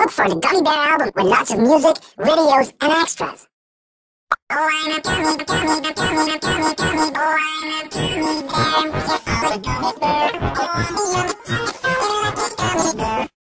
Look for the Gummy Bear album with lots of music, videos, and extras. Oh, I'm a gummy, gummy, gummy, gummy, gummy. Oh, I'm a gummy bear. Yes, I'm a gummy bear. Oh, I'm a